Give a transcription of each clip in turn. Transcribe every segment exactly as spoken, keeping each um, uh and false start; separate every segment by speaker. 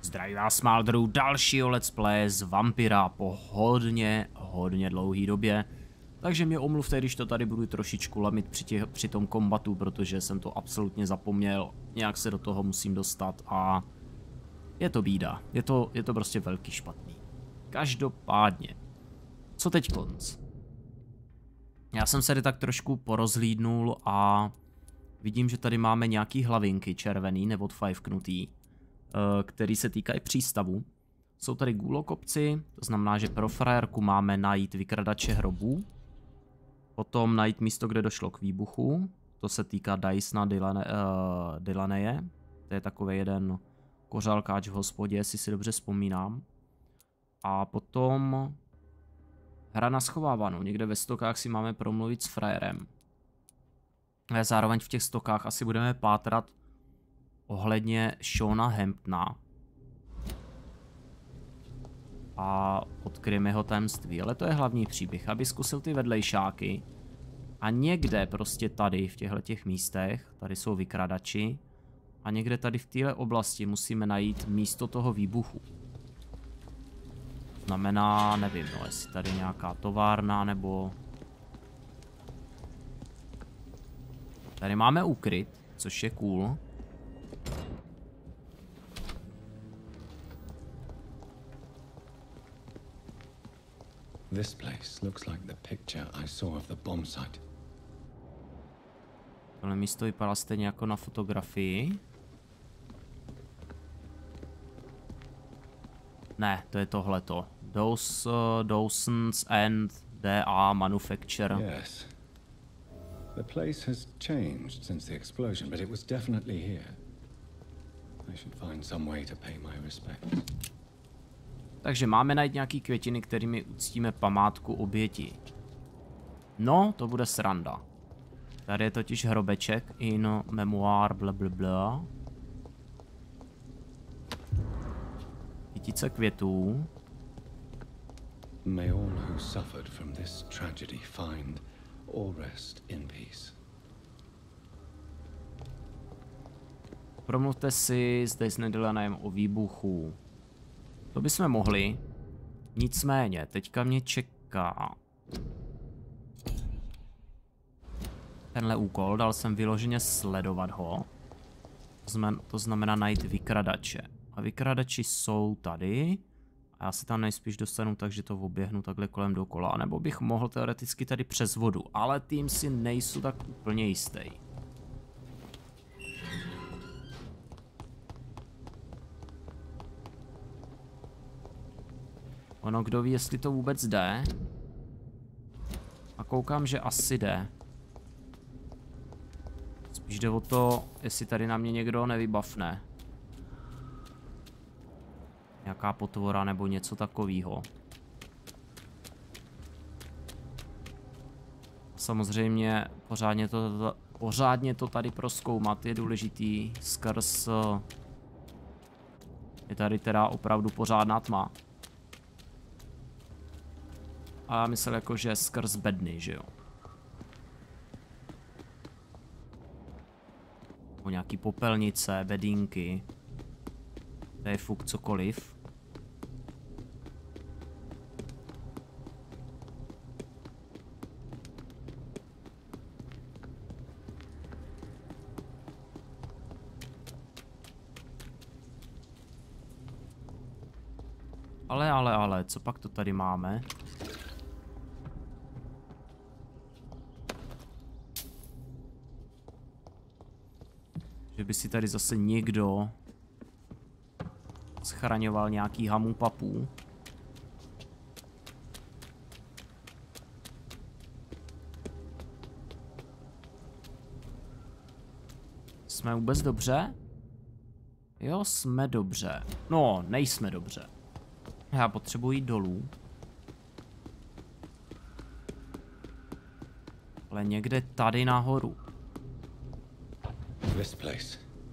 Speaker 1: Zdraví vás, Maldru, dalšího let's play z Vampira po hodně, hodně dlouhý době. Takže mě omluvte, když to tady budu trošičku lamit při, těch, při tom kombatu, protože jsem to absolutně zapomněl. Nějak se do toho musím dostat a je to bída. Je to, je to prostě velký špatný. Každopádně. Co teď konc? Já jsem se tady tak trošku porozhlídnul a vidím, že tady máme nějaký hlavinky červený nebo odfajfknutý, který se týkají přístavu. Jsou tady gůlokopci, to znamená, že pro frajerku máme najít vykradače hrobů. Potom najít místo, kde došlo k výbuchu. To se týká Dysona Dylane, uh, Dylaneje. To je takový jeden kořálkáč v hospodě, jestli si dobře vzpomínám. A potom hra na schovávanou. Někde ve stokách si máme promluvit s frajerem. A zároveň v těch stokách asi budeme pátrat ohledně Shona Hamptona. A odkryjeme jeho tajemství. Ale to je hlavní příběh, aby zkusil ty vedlejšáky. A někde prostě tady v těchto těch místech, tady jsou vykradači. A někde tady v téhle oblasti musíme najít místo toho výbuchu. Znamená, nevím, no, jestli tady nějaká továrna nebo... Tady máme úkryt, což je cool.
Speaker 2: This place looks like the picture I saw of the bomb site.
Speaker 1: Tohle místo vypadá stejně jako na fotografii. Ne, to je tohleto. Those, uh, Dawson's and D A Manufacture.
Speaker 2: Yes. The place has changed since the explosion, but it was definitely here. I should find some way to pay my respects.
Speaker 1: Takže máme najít nějaký květiny, kterými uctíme památku oběti. No, to bude sranda. Tady je totiž hrobeček in memoir blablabla. Kytice květů.
Speaker 2: May all who suffered from this tragedy find all rest in peace.
Speaker 1: Promluvte si s Daisy Dylanem o výbuchu. To bychom mohli. Nicméně, teďka mě čeká tenhle úkol, dal jsem vyloženě sledovat ho. To znamená najít vykradače. A vykradači jsou tady. A já se tam nejspíš dostanu tak, že to oběhnu takhle kolem dokola. Nebo bych mohl teoreticky tady přes vodu. Ale tím si nejsou tak úplně jistý. Ono, kdo ví, jestli to vůbec jde. A koukám, že asi jde. Spíš jde o to, jestli tady na mě někdo nevybafne. Nějaká potvora nebo něco takového. Samozřejmě pořádně to, pořádně to tady prozkoumat je důležitý skrz... Je tady teda opravdu pořádná tma. A já myslel jako, že skrz bedny, že jo. O nějaký popelnice, bedínky. To je fuk cokoliv. Ale, ale, ale, co pak to tady máme? Že by si tady zase někdo schraňoval nějaký hamu papů. Jsme vůbec dobře? Jo, jsme dobře. No, nejsme dobře. Já potřebuji jít dolů. Ale někde tady nahoru.
Speaker 2: This place.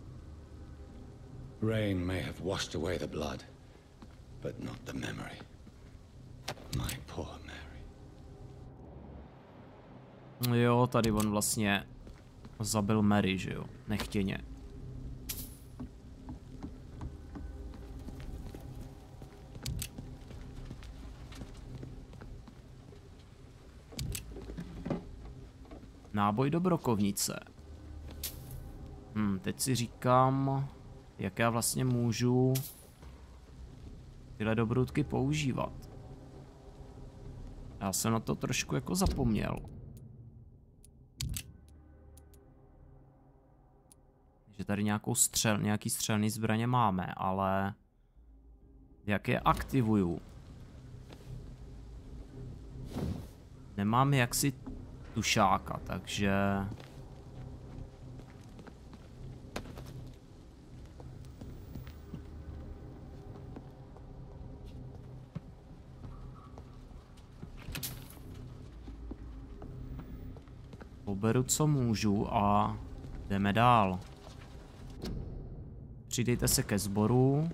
Speaker 2: Rain may have washed away the blood, but not the memory. My poor Mary.
Speaker 1: Jo, tady on vlastně zabil Mary, že jo? Nechtěně. Náboj do brokovnice. Hm, teď si říkám, jak já vlastně můžu tyhle dobrutky používat. Já jsem na to trošku jako zapomněl. Že tady nějakou střel, nějaký střelný zbraně máme, ale jak je aktivuju? Nemám jaksi tušáka, takže... Poberu, co můžu a jdeme dál. Přidejte se ke sboru.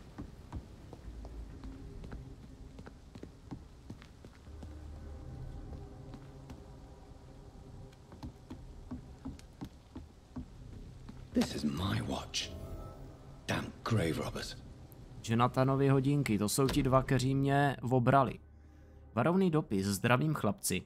Speaker 2: This is my watch. Damn grave robbers.
Speaker 1: Jonathanovy hodinky, to jsou ti dva, kteří mě obrali. Varovný dopis, zdravím chlapci.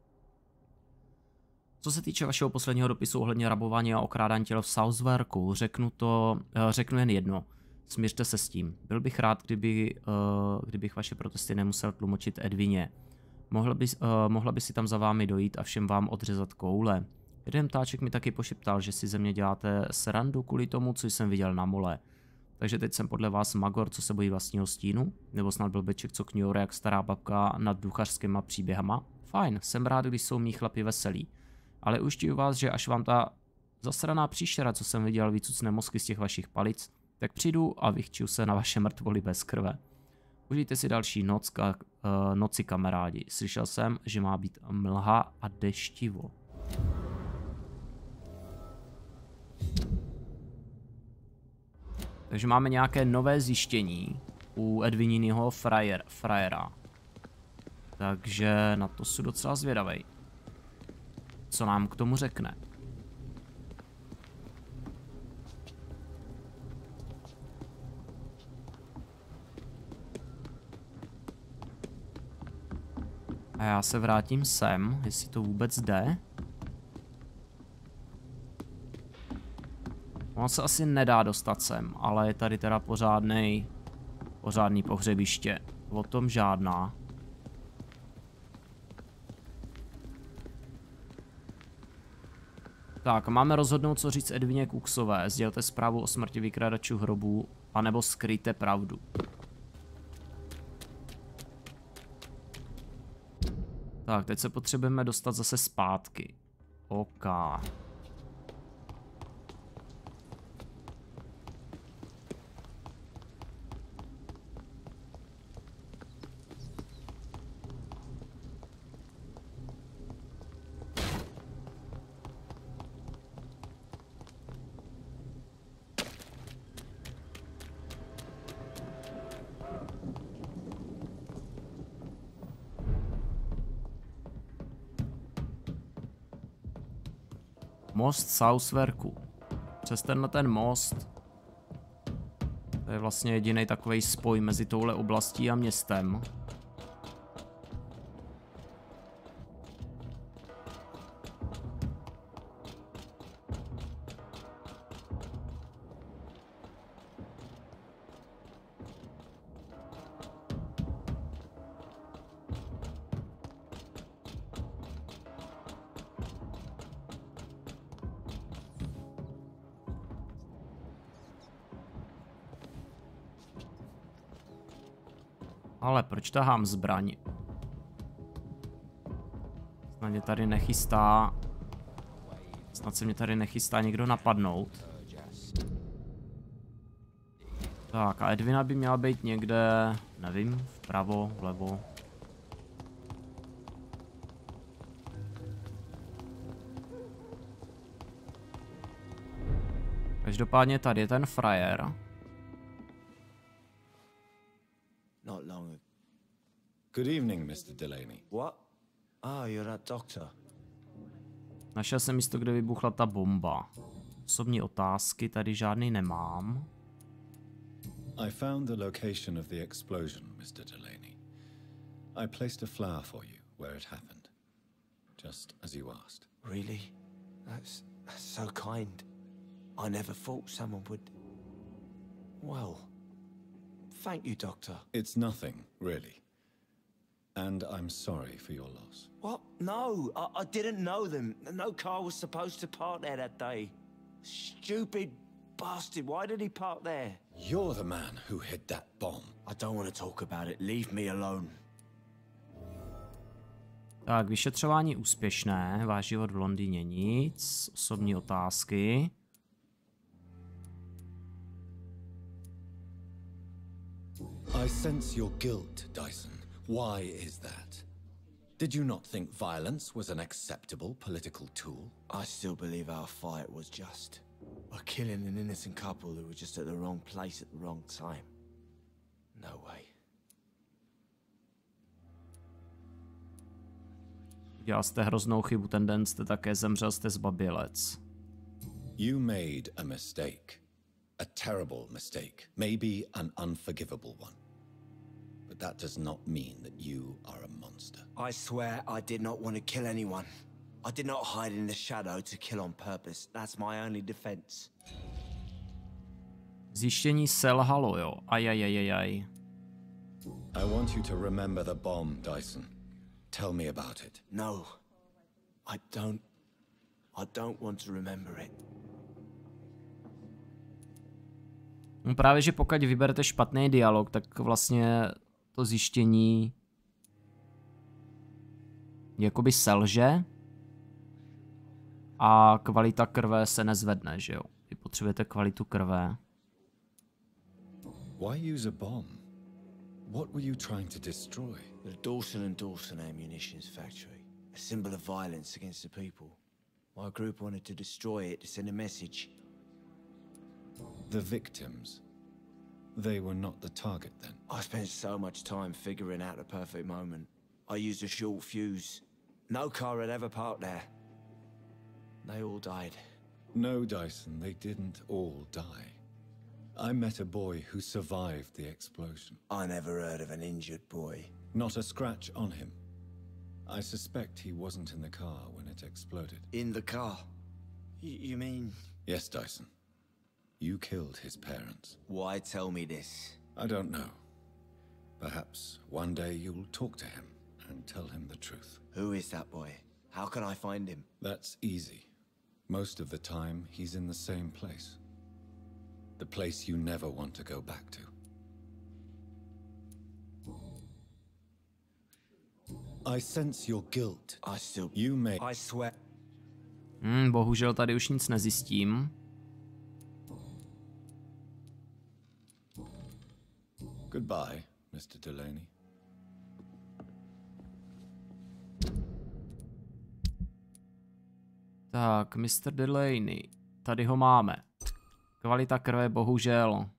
Speaker 1: Co se týče vašeho posledního dopisu ohledně rabování a okrádání těl v Southwarku, řeknu to, řeknu jen jedno. Smířte se s tím. Byl bych rád, kdyby, uh, kdybych vaše protesty nemusel tlumočit Edvině. Mohla by, uh, mohla by si tam za vámi dojít a všem vám odřezat koule. Jeden ptáček mi taky pošeptal, že si ze mě děláte srandu kvůli tomu, co jsem viděl na mole. Takže teď jsem podle vás magor, co se bojí vlastního stínu? Nebo snad blbeček, co kňoure jak stará babka nad duchařskýma příběhama? Fajn, jsem rád, když jsou mý chlapi veselí. Ale ujišťuju vás, že až vám ta zasraná příšera, co jsem viděl, vycucne mozky z těch vašich palic, tak přijdu a vychčiju se na vaše mrtvoly bez krve. Užijte si další noc, ka, uh, noci, kamarádi. Slyšel jsem, že má být mlha a deštivo. Takže máme nějaké nové zjištění u Edwininyho frajer, frajera. Takže na to jsou docela zvědavej. Co nám k tomu řekne? A já se vrátím sem, jestli to vůbec jde. Ono se asi nedá dostat sem, ale je tady teda pořádnej, pořádný pohřebiště. O tom žádná. Tak, máme rozhodnout, co říct Edvině Kuksové. Sdělte zprávu o smrti vykradačů hrobů, anebo skryjte pravdu. Tak, teď se potřebujeme dostat zase zpátky. OK. Most Southwarku. Přes tenhle ten most. To je vlastně jediný takový spoj mezi touhle oblastí a městem. Ale proč tahám zbraň? Snad mě tady nechystá... Snad se mě tady nechystá někdo napadnout. Tak a Edwina by měla být někde, nevím, vpravo, vlevo. Každopádně tady je ten frajer.
Speaker 3: Not long ago.
Speaker 2: Good evening, mister Delaney.
Speaker 3: What? Ah, you're that doctor.
Speaker 1: Našel jsem místo, kde vybuchla ta bomba. Osobní otázky tady žádný nemám.
Speaker 2: I found the location of the explosion, mister Delaney. I placed a flower for you where it happened, just as you asked.
Speaker 3: Really? That's, that's so kind. I never thought someone would... Well, thank you, Doctor.
Speaker 2: It's nothing, really. And I'm sorry for your loss.
Speaker 3: What? No, I, I didn't know them. No car was supposed to park there that day. Stupid bastard, why did he park there?
Speaker 2: You're the man who hid that bomb.
Speaker 3: I don't want to talk about it. Leave me alone.
Speaker 1: Tak, vyšetřování úspěšné, váš život v Londýně nic, osobní otázky.
Speaker 4: I sense your guilt, Dyson. Why is that? Did you not think violence was an acceptable political tool?
Speaker 3: I still believe our fight was just. By killing an innocent couple who were just at the wrong place at the wrong time. No way.
Speaker 1: Udělal jste hroznou chybu, ten den jste také zemřel, jste zbabělec.
Speaker 4: You made a mistake. A terrible mistake. Maybe an unforgivable one. But that does not mean that you are a monster.
Speaker 3: I swear I did not want to kill anyone. I did not hide in the shadow to kill on purpose. That's my only defense.
Speaker 1: Zjištění selhalo, jo. Ajajajajaj.
Speaker 4: I want you to remember the bomb, Dyson. Tell me about it.
Speaker 3: No. I don't... I don't want to remember it.
Speaker 1: No právě, že pokud vyberete špatný dialog, tak vlastně to zjištění jakoby selže a kvalita krve se nezvedne, že jo? Vy potřebujete kvalitu krve.
Speaker 4: Why use a bomb? What were you trying to destroy?
Speaker 3: The Dawson and Dawson ammunitions factory. A symbol of violence against the people. My group wanted to destroy it to send a message.
Speaker 2: The victims. They were not the target then.
Speaker 3: I spent so much time figuring out the perfect moment. I used a short fuse. No car had ever parked there. They all died.
Speaker 2: No, Dyson, they didn't all die. I met a boy who survived the explosion.
Speaker 3: I never heard of an injured boy.
Speaker 2: Not a scratch on him. I suspect he wasn't in the car when it exploded.
Speaker 3: In the car? Y you mean...
Speaker 2: Yes, Dyson. You killed his parents.
Speaker 3: Why tell me this?
Speaker 2: I don't know. Perhaps one day you'll talk to him and tell him the truth.
Speaker 3: Who is that boy? How can I find him?
Speaker 2: That's easy. Most of the time, he's in the same place. The place you never want to go back to.
Speaker 4: I sense your guilt.
Speaker 3: I still...
Speaker 2: You may...
Speaker 3: I swear...
Speaker 1: Hmm, bohužel tady už nic nezjistím.
Speaker 2: Goodbye, mister Delaney.
Speaker 1: Tak, mister Delaney. Tady ho máme. Kvalita krve bohužel.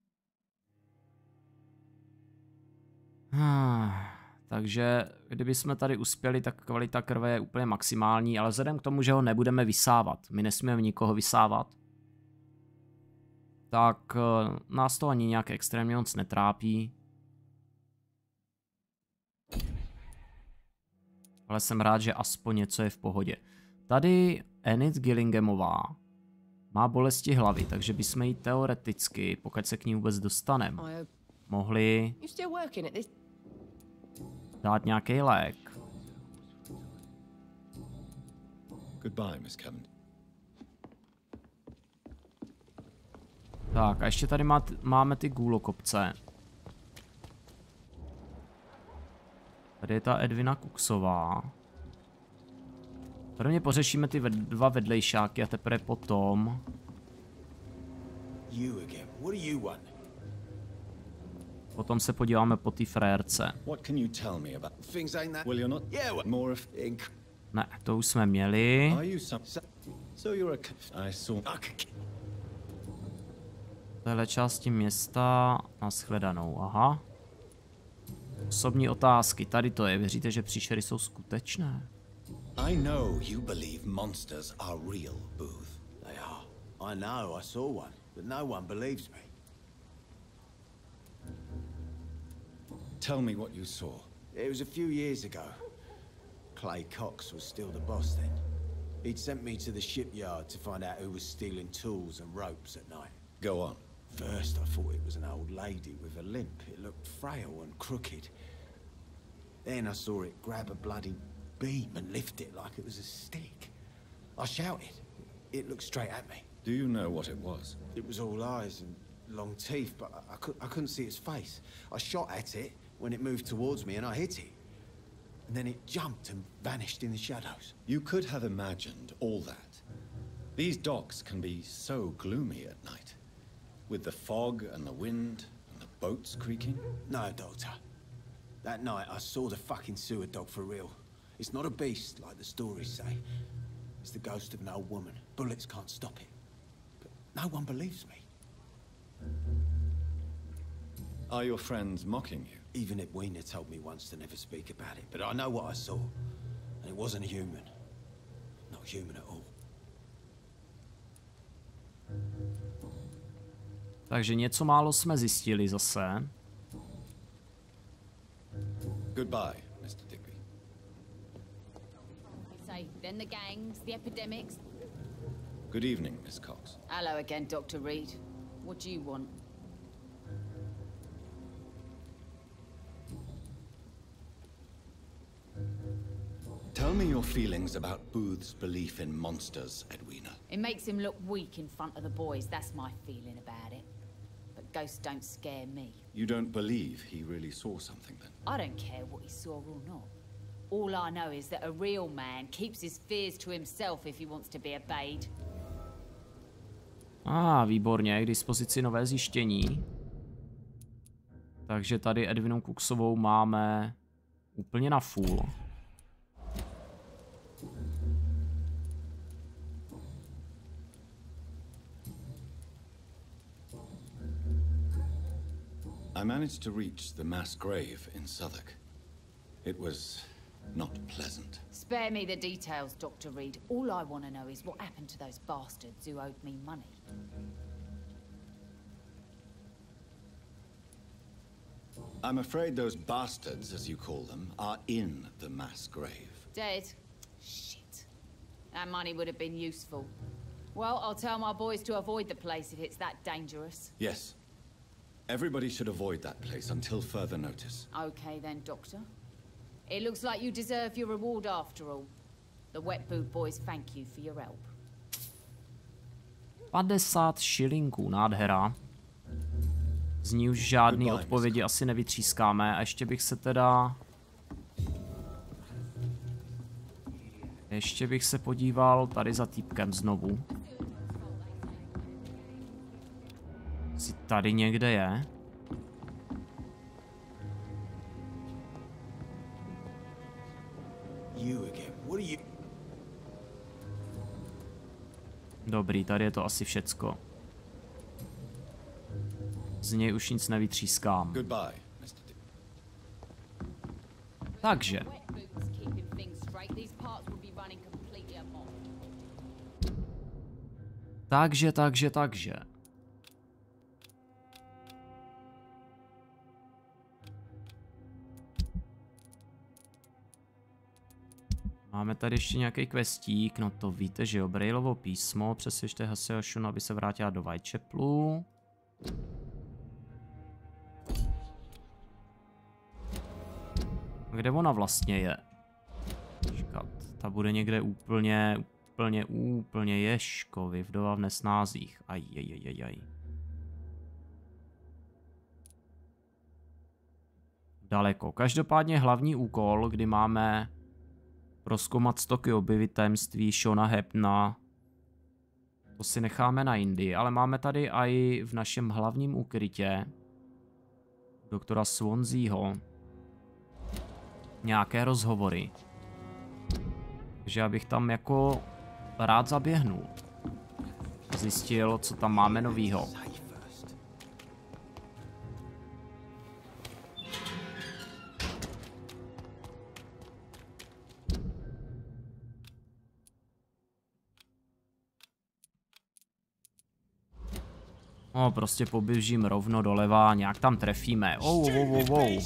Speaker 1: Hmm, takže kdyby jsme tady uspěli, tak kvalita krve je úplně maximální, ale vzhledem k tomu, že ho nebudeme vysávat, my nesmíme nikoho vysávat, tak nás to ani nějak extrémně moc netrápí. Ale jsem rád, že aspoň něco je v pohodě. Tady Enid Gillinghamová má bolesti hlavy, takže bychom jí teoreticky, pokud se k ní vůbec dostaneme, mohli dát nějaký lék.
Speaker 2: Goodbye, Miss Cavendish.
Speaker 1: Tak a ještě tady má, máme ty gůlokopce. Tady je ta Edwina Kuksová. Prvně pořešíme ty ved, dva vedlejšáky a teprve potom...
Speaker 3: You again. What do you want?
Speaker 1: Potom se podíváme po té frérce.
Speaker 2: What can you tell me about
Speaker 3: Things ain't that...
Speaker 2: Well, you're not
Speaker 3: Yeah, well,
Speaker 2: more of
Speaker 3: Inc.
Speaker 1: Ne, to už jsme měli.
Speaker 2: Are you some So you're a I saw
Speaker 1: Tohle části města, nashledanou, aha. Osobní otázky, tady to je, věříte, že příšery jsou skutečné?
Speaker 4: I know you believe monsters are real, Booth.
Speaker 3: They are. I know, I saw one, but no one believes me.
Speaker 2: Tell me what you saw.
Speaker 3: It was a few years ago. Clay Cox was still the boss then.
Speaker 5: He'd sent me to the shipyard to find out who was stealing tools and ropes at night.
Speaker 4: Go on.
Speaker 5: First, I thought it was an old lady with a limp. It looked frail and crooked. Then I saw it grab a bloody beam and lift it like it was a stick. I shouted. It looked straight at me.
Speaker 2: Do you know what it was?
Speaker 5: It was all eyes and long teeth, but I, I, could, I couldn't see its face. I shot at it when it moved towards me and I hit it. And then it jumped and vanished in the shadows.
Speaker 4: You could have imagined all that. These docks can be so gloomy at night. With the fog and the wind and the boats creaking.
Speaker 5: No, Doctor. That night I saw the fucking sewer dog for real. It's not a beast like the stories say. It's the ghost of an old woman. Bullets can't stop it. But no one believes me.
Speaker 4: Are your friends mocking you?
Speaker 5: Even Edwina told me once to never speak about it, but I know what I saw. And it wasn't human. Not human at all.
Speaker 1: Takže něco málo jsme zjistili zase.
Speaker 4: Goodbye, mister Digby.
Speaker 6: Say, then the gangs, the epidemics.
Speaker 4: Good evening, Miss Cox.
Speaker 6: Hello again, Doctor Reed. What do you want?
Speaker 4: Tell me your feelings about Booth's belief in monsters, Edwina.
Speaker 6: It makes him look weak in front of the boys. That's my feeling about it. But ghosts don't scare me.
Speaker 4: You don't believe he really saw something then?
Speaker 6: I don't care what he saw or not. All I know is that a real man keeps his fears to himself if he wants to be obeyed.
Speaker 1: Ah, výborně, k dispozici nové zjištění. Takže tady Edwinu Coxovou máme úplně na full.
Speaker 4: I managed to reach the mass grave in Southwark. It was not pleasant.
Speaker 6: Spare me the details, Doctor Reed. All I want to know is what happened to those bastards who owed me money.
Speaker 4: I'm afraid those bastards, as you call them, are in the mass grave.
Speaker 6: Dead? Shit. That money would have been useful. Well, I'll tell my boys to avoid the place if it's that dangerous.
Speaker 4: Yes. Everybody should avoid that place until further notice.
Speaker 6: Okay then, Doctor. It looks like you deserve your reward after all. The Wet Boot boys thank you for your help.
Speaker 1: padesát šilinků, nádhera. Z ní už žádný odpovědi asi nevytřískáme a ještě bych se teda... Ještě bych se podíval tady za týpkem znovu. Jestli tady někde je. Dobrý, tady je to asi všecko. Z něj už nic nevytřískám. Takže. Takže, takže, takže. Máme tady ještě nějaký questík, no to víte, že jo, Brailovo písmo, přesvědčte Haseho Shuna, aby se vrátila do Whitechapelu. Kde ona vlastně je? Počkat, ta bude někde úplně, úplně, úplně Ježkovi, vdova v nesnázích. Ajajajajaj. Daleko. Každopádně hlavní úkol, kdy máme prozkoumat stoky, objevit tajemství Shona Hepna. To si necháme na jindy, ale máme tady i v našem hlavním úkrytě doktora Swanseaho nějaké rozhovory. Takže já bych tam jako rád zaběhnul. Zjistil, co tam máme novýho. No, prostě poběžím rovno doleva, nějak tam trefíme. Oh, oh, oh, oh.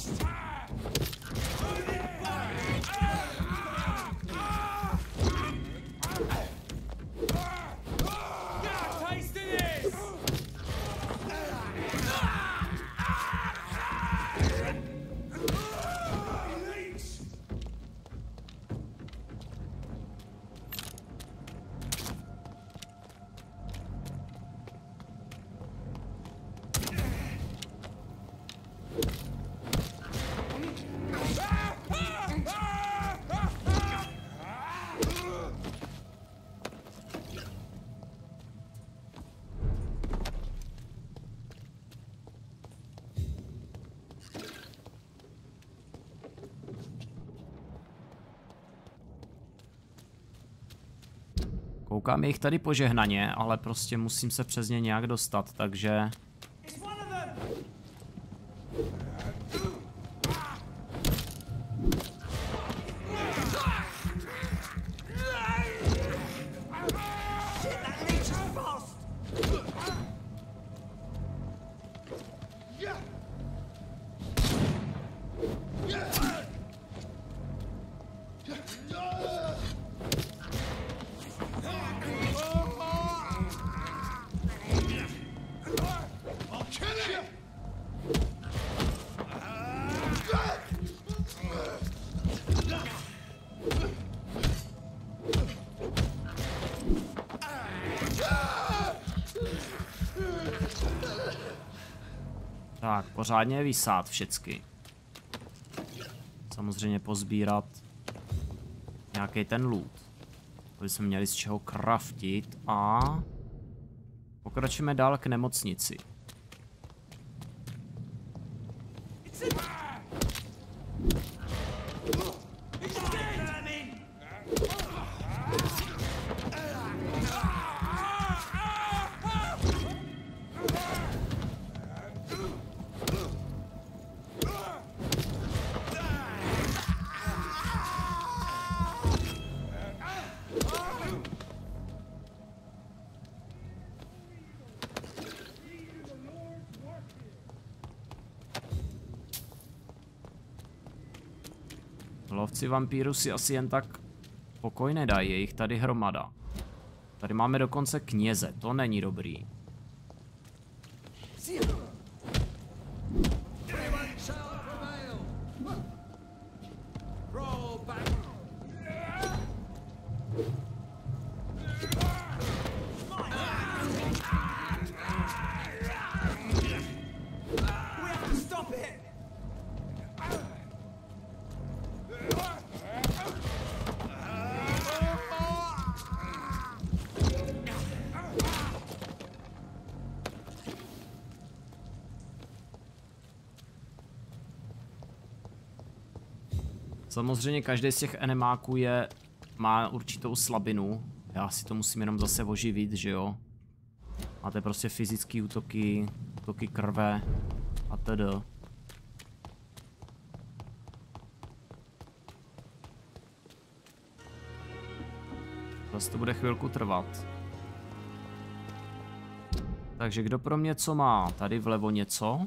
Speaker 1: Koukám, je jich tady požehnaně, ale prostě musím se přes ně nějak dostat, takže... Tak, pořádně vysát všecky. Samozřejmě pozbírat nějaký ten loot. Aby jsme měli z čeho craftit a pokračujeme dál k nemocnici. Lovci vampírů si asi jen tak pokoj nedají, je jich tady hromada. Tady máme dokonce kněze, to není dobrý. Samozřejmě každý z těch enemáků je, má určitou slabinu. Já si to musím jenom zase oživit, že jo. Máte prostě fyzické útoky, útoky krve a tedy. Zase to bude chvilku trvat. Takže kdo pro mě co má? Tady vlevo něco.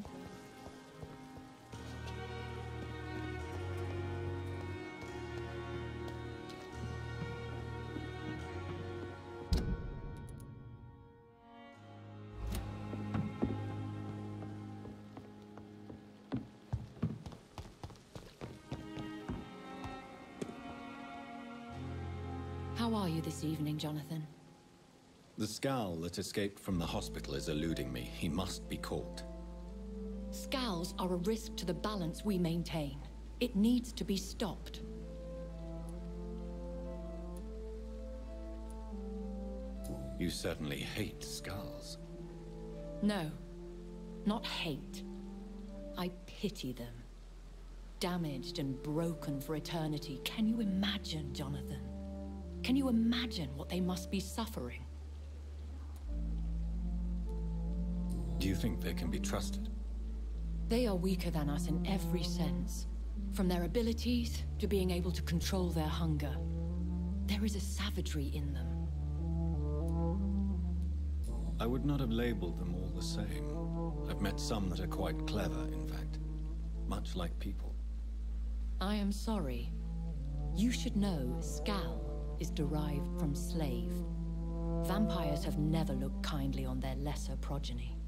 Speaker 7: How are you this evening, Jonathan?
Speaker 4: The Scowl that escaped from the hospital is eluding me. He must be caught.
Speaker 7: Scowls are a risk to the balance we maintain. It needs to be stopped.
Speaker 4: You certainly hate Scowls.
Speaker 7: No, not hate. I pity them. Damaged and broken for eternity. Can you imagine, Jonathan? Can you imagine what they must be suffering?
Speaker 4: Do you think they can be trusted?
Speaker 7: They are weaker than us in every sense. From their abilities to being able to control their hunger. There is a savagery in them.
Speaker 4: I would not have labeled them all the same. I've met some that are quite clever, in fact. Much like people.
Speaker 7: I am sorry. You should know Scowl is derived from slave. Vampires have never looked kindly on their lesser progeny.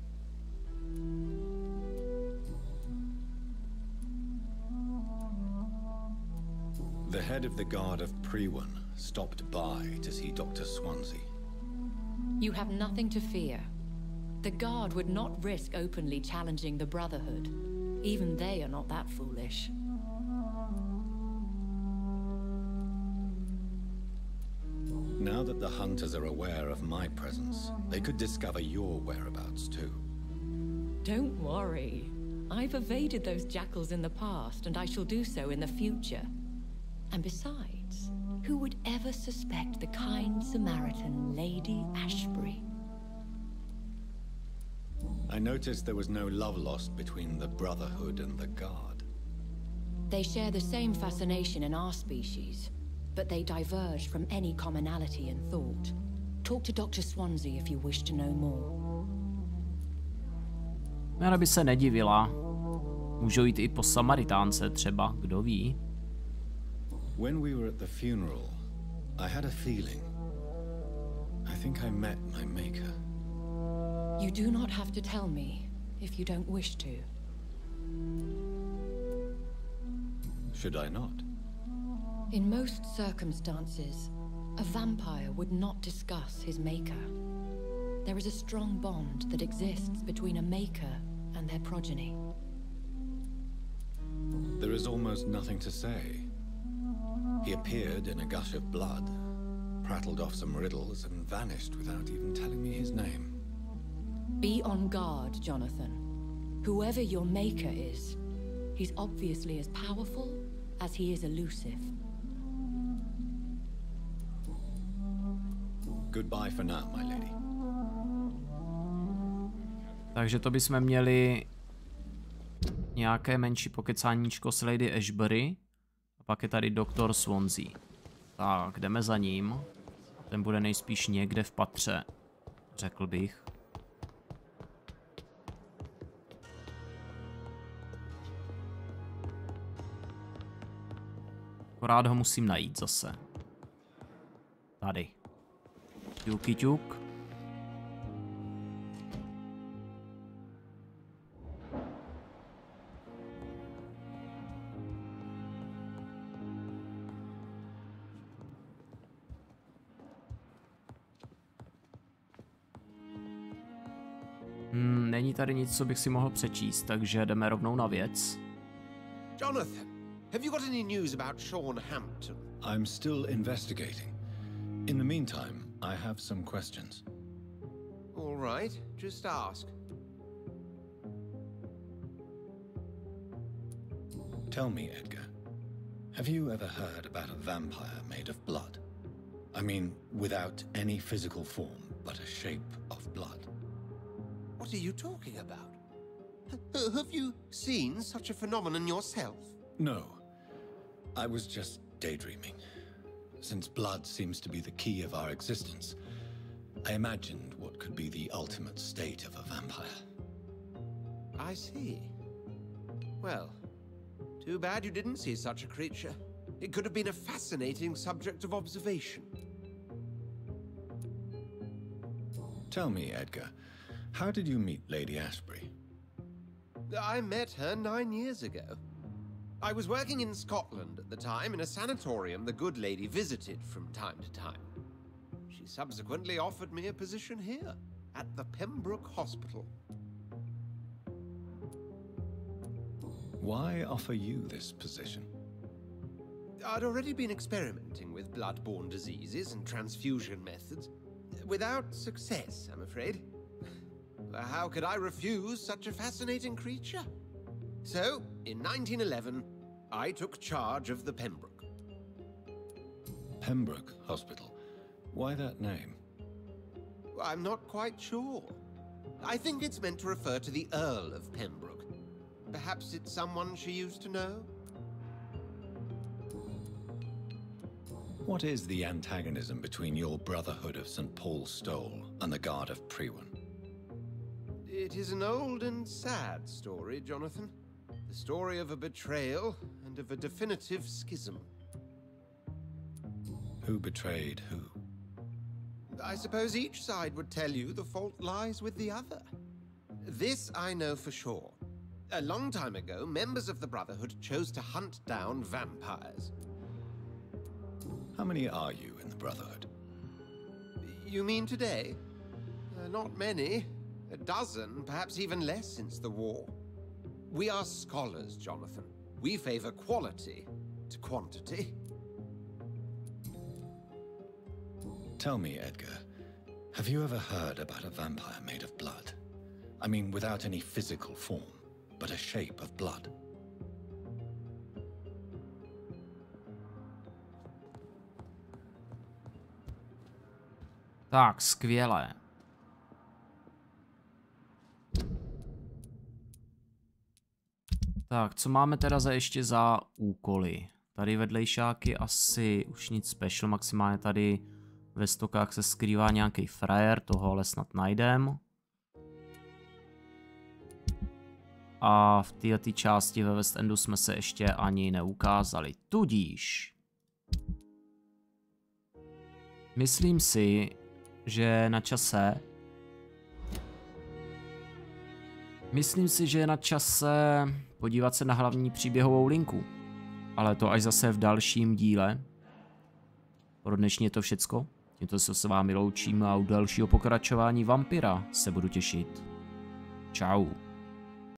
Speaker 4: The head of the guard of Priwen stopped by to see Doctor Swansea.
Speaker 7: You have nothing to fear. The guard would not risk openly challenging the Brotherhood. Even they are not that foolish.
Speaker 4: Now that the hunters are aware of my presence, they could discover your whereabouts too.
Speaker 7: Don't worry. I've evaded those jackals in the past, and I shall do so in the future. And besides, Who would ever suspect the kind Samaritan Lady Ashbury?
Speaker 4: I noticed there was no love lost between the Brotherhood and the Guard.
Speaker 7: They share the same fascination in our species, but they diverge from any commonality in thought. Talk to Doctor Swansea if you wish to know more.
Speaker 1: Jana by se nedivila. Můžou jít i po Samaritánce třeba, kdo ví.
Speaker 4: When we were at the funeral, I had a feeling. I think I met my maker.
Speaker 7: You do not have to tell me if you don't wish to.
Speaker 4: Should I not?
Speaker 7: In most circumstances, a vampire would not discuss his maker. There is a strong bond that exists between a maker and their progeny.
Speaker 4: There is almost nothing to say. He appeared in a gush of blood, prattled off some riddles, and vanished without even telling me his name.
Speaker 7: Be on guard, Jonathan. Whoever your maker is, he's obviously as powerful as he is elusive.
Speaker 4: Goodbye for now, my lady.
Speaker 1: Takže to bychom měli nějaké menší pokecáníčko s Lady Ashbury. A pak je tady doktor Swansea. Tak, jdeme za ním. Ten bude nejspíš někde v patře, řekl bych. Akorát ho musím najít zase. Tady. Ťuky ťuk. Hmm, není tady nic, co bych si mohl přečíst, takže jdeme rovnou na věc.
Speaker 5: Jonathan, have you got any news about Sean Hampton?
Speaker 4: I'm still investigating. In the meantime, I have some questions.
Speaker 5: All right, just ask.
Speaker 4: Tell me, Edgar, have you ever heard about a vampire made of blood? I mean, without any physical form, but a shape of blood.
Speaker 5: What are you talking about? H- have you seen such a phenomenon yourself?
Speaker 4: No, I was just daydreaming. Since blood seems to be the key of our existence, I imagined what could be the ultimate state of a vampire.
Speaker 5: I see. Well, too bad you didn't see such a creature. It could have been a fascinating subject of observation.
Speaker 4: Tell me, Edgar, how did you meet Lady Ashbury?
Speaker 5: I met her nine years ago. I was working in Scotland at the time in a sanatorium the good lady visited from time to time. She subsequently offered me a position here, at the Pembroke Hospital.
Speaker 4: Why offer you this position?
Speaker 5: I'd already been experimenting with blood-borne diseases and transfusion methods. Without success, I'm afraid. How could I refuse such a fascinating creature? So, in nineteen eleven, I took charge of the Pembroke.
Speaker 4: Pembroke Hospital? Why that name?
Speaker 5: I'm not quite sure. I think it's meant to refer to the Earl of Pembroke. Perhaps it's someone she used to know?
Speaker 4: What is the antagonism between your Brotherhood of Saint Paul's Stole and the Guard of Priwen?
Speaker 5: It is an old and sad story, Jonathan. The story of a betrayal and of a definitive schism.
Speaker 4: Who betrayed who?
Speaker 5: I suppose each side would tell you the fault lies with the other. This I know for sure. A long time ago, members of the Brotherhood chose to hunt down vampires.
Speaker 4: How many are you in the Brotherhood?
Speaker 5: You mean today? Uh, not many. A dozen, perhaps even less since the war. We are scholars, Jonathan. We favor quality to quantity.
Speaker 4: Tell me, Edgar, have you ever heard about a vampire made of blood? I mean, without any physical form, but a shape of blood.
Speaker 1: Tak, skvěle. Tak, co máme teda za ještě za úkoly? Tady vedlejšáky asi už nic special, maximálně tady ve stokách se skrývá nějaký frajer, toho ale snad najdem. A v této části ve West Endu jsme se ještě ani neukázali. Tudíž myslím si, že na čase Myslím si, že je na čase podívat se na hlavní příběhovou linku. Ale to až zase v dalším díle. Pro dnešní je to všecko. Tímto se s vámi loučím a u dalšího pokračování Vampira se budu těšit. Čau.